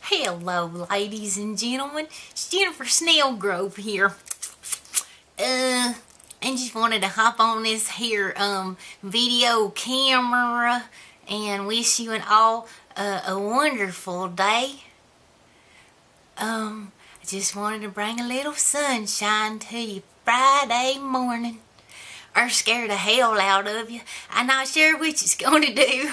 Hello, ladies and gentlemen. It's Jennifer Snellgrove here. I just wanted to hop on this here video camera and wish you all a wonderful day. I just wanted to bring a little sunshine to you Friday morning. Or scare the hell out of you. I'm not sure which it's going to do.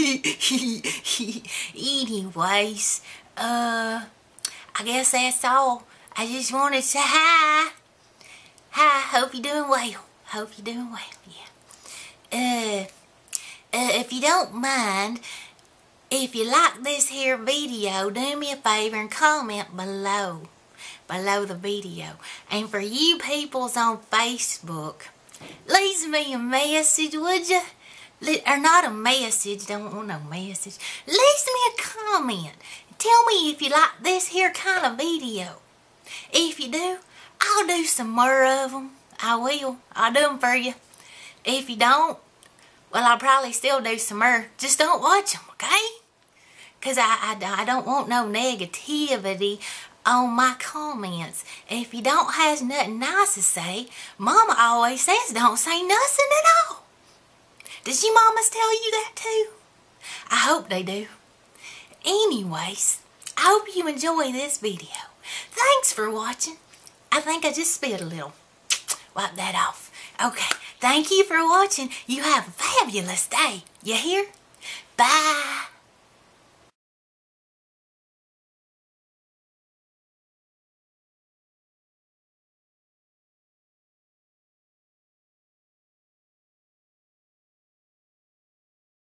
Anyways, I guess that's all. I just wanted to say hi. Hi, hope you're doing well. Hope you're doing well, yeah. If you don't mind, if you like this here video, do me a favor and comment below the video. And for you peoples on Facebook, leave me a message, would you? Or not a message, don't want no message. Leave me a comment. Tell me if you like this here kind of video. If you do, I'll do some more of them. I will. I'll do them for you. If you don't, well, I'll probably still do some more. Just don't watch them, okay? Because I don't want no negativity on my comments. If you don't have nothing nice to say, Mama always says don't say nothing at all. Does your mamas tell you that too? I hope they do. Anyways, I hope you enjoy this video. Thanks for watching. I think I just spit a little. Wipe that off. Okay, thank you for watching. You have a fabulous day. You hear? Bye.